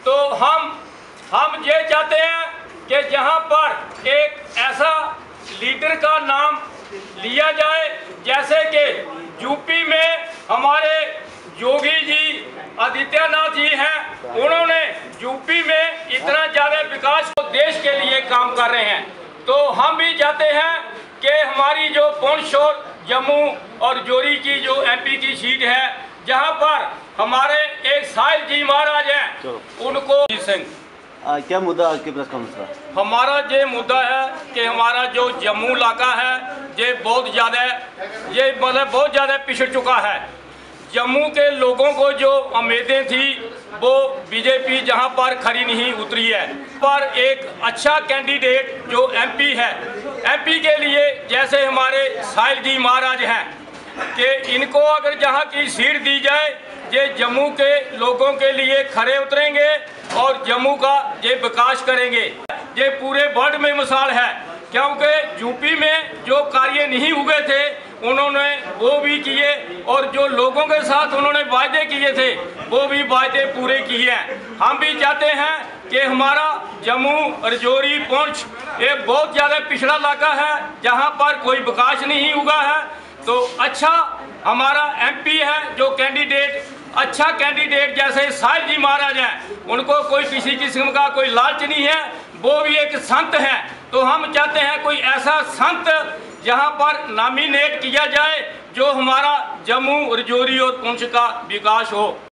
तो हम ये चाहते हैं कि जहां पर एक ऐसा लीडर का नाम लिया जाए, जैसे कि यूपी में हमारे योगी जी आदित्यनाथ जी हैं, उन्होंने यूपी में इतना ज़्यादा विकास को देश के लिए काम कर रहे हैं। तो हम भी चाहते हैं कि हमारी जो पुंछ और जम्मू और जोरी की जो एमपी की सीट है, जहां पर हमारे एक साहिल जी महाराज हैं, उनको सिंह। क्या मुद्दा आज के प्रेस कॉन्फ्रेंस का? हमारा ये मुद्दा है कि हमारा जो जम्मू इलाका है ये बहुत ज़्यादा पिछड़ चुका है। जम्मू के लोगों को जो उम्मीदें थी वो बीजेपी जहां पर खरी नहीं उतरी है। पर एक अच्छा कैंडिडेट जो एमपी है, एमपी के लिए जैसे हमारे साहिल जी महाराज हैं कि इनको अगर जहां की सीट दी जाए, ये जम्मू के लोगों के लिए खरे उतरेंगे और जम्मू का ये विकास करेंगे। ये पूरे वर्ल्ड में मिसाल है, क्योंकि यूपी में जो कार्य नहीं हुए थे उन्होंने वो भी किए, और जो लोगों के साथ उन्होंने वायदे किए थे वो भी वायदे पूरे किए हैं। हम भी चाहते हैं कि हमारा जम्मू राजौरी पुंछ एक बहुत ज़्यादा पिछड़ा इलाका है जहां पर कोई विकास नहीं हुआ है। तो अच्छा हमारा एमपी है जो कैंडिडेट, अच्छा कैंडिडेट जैसे साहिल जी महाराज हैं, उनको कोई किसी किस्म का कोई लालच नहीं है, वो भी एक संत हैं। तो हम चाहते हैं कोई ऐसा संत जहां पर नॉमिनेट किया जाए जो हमारा जम्मू राजौरी और पुंछ का विकास हो।